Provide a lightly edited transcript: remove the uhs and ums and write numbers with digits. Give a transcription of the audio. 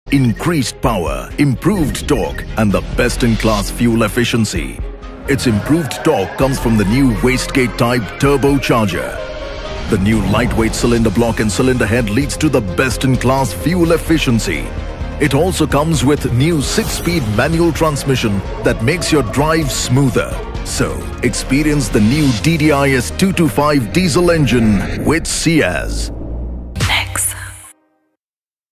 increased power, improved torque, and the best-in-class fuel efficiency. Its improved torque comes from the new wastegate type turbocharger. The new lightweight cylinder block and cylinder head leads to the best-in-class fuel efficiency. It also comes with new 6-speed manual transmission that makes your drive smoother. So, experience the new DDIS 225 diesel engine with Ciaz.